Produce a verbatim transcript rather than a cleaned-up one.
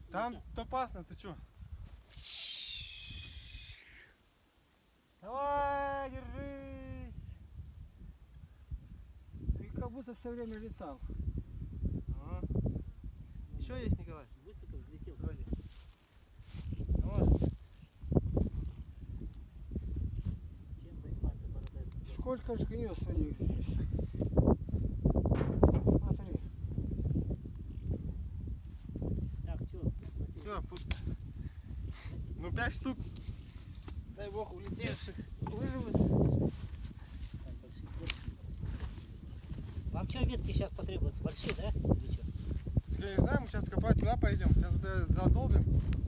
Там опасно, ты чё? Давай, держись. И как будто все время летал. Ага. Еще есть, Николай? Высоко взлетел. Вроде. Давай. Чем заниматься бородай? Сколько ж гнезд у них здесь. Смотри. Так, что? Все, ну пять штук. Дай бог улетевших выживут. Вам что, ветки сейчас потребуются? Большие, да? Или что? Я не знаю, мы сейчас копать туда пойдем. Сейчас вот это задолбим.